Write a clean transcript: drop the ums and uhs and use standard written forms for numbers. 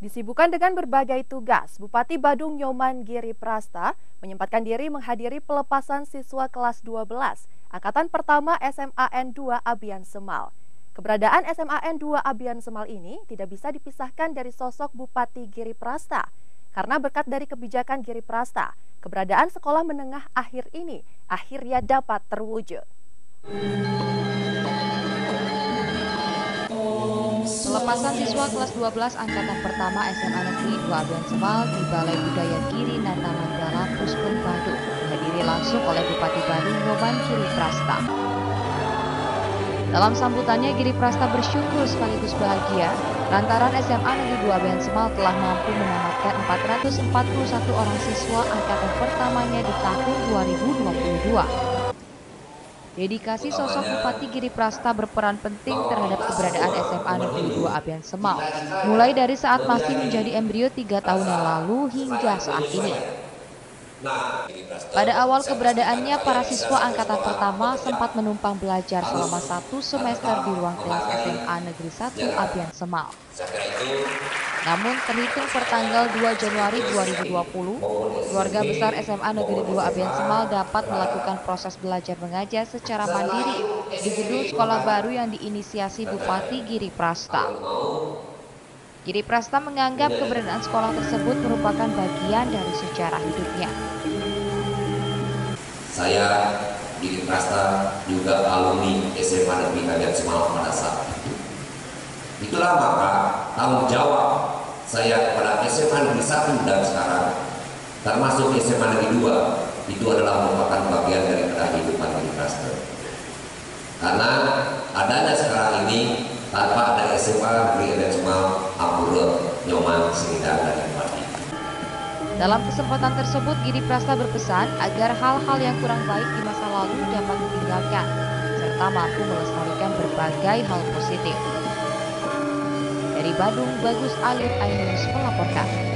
Disibukkan dengan berbagai tugas, Bupati Badung Nyoman Giri Prasta menyempatkan diri menghadiri pelepasan siswa kelas 12 Angkatan Pertama SMAN 2 Abian Semal. Keberadaan SMAN 2 Abian Semal ini tidak bisa dipisahkan dari sosok Bupati Giri Prasta. Karena berkat dari kebijakan Giri Prasta, keberadaan sekolah menengah akhir ini akhirnya dapat terwujud. Pelepasan siswa kelas 12 Angkatan Pertama SMA Negeri 2 Abian Semal di Balai Budaya Giri Nata Manggala, Puspeng, Badung dihadiri langsung oleh Bupati Badung Nyoman Giri Prasta. Dalam sambutannya, Giri Prasta bersyukur sekaligus bahagia lantaran SMA Negeri 2 Abian Semal telah mampu menamatkan 441 orang siswa angkatan pertamanya di tahun 2022. Dedikasi sosok Bupati Giri Prasta berperan penting terhadap keberadaan SMA Negeri 2 Abian Semal, mulai dari saat masih menjadi embrio 3 tahun yang lalu hingga saat ini. Pada awal keberadaannya, para siswa angkatan pertama sempat menumpang belajar selama 1 semester di ruang kelas SMA Negeri 1 Abian Semal. Namun terhitung per tanggal 2 Januari 2020, keluarga besar SMA Negeri 2 Abian Semal dapat melakukan proses belajar mengajar secara mandiri di gedung sekolah baru yang diinisiasi Bupati Giri Prasta. Giri Prasta menganggap keberadaan sekolah tersebut merupakan bagian dari sejarah hidupnya. Saya Giri Prasta juga alumni SMA Negeri Abian Semal pada saat itu. Itulah maka tanggung jawab saya kepada SMA Negeri 1 dan sekarang, termasuk SMA Negeri 2, itu adalah merupakan bagian dari kehidupan Giri Prasta. Karena adanya sekarang ini, tanpa ada SMA Negeri Abian Semal, Ampurut, Nyoman, Singidang, dan Bupati. Dalam kesempatan tersebut, Giri Prasta berpesan agar hal-hal yang kurang baik di masa lalu dapat ditinggalkan, serta mampu melestarikan berbagai hal positif. Dari Badung, Bagus Alif Ainus melaporkan.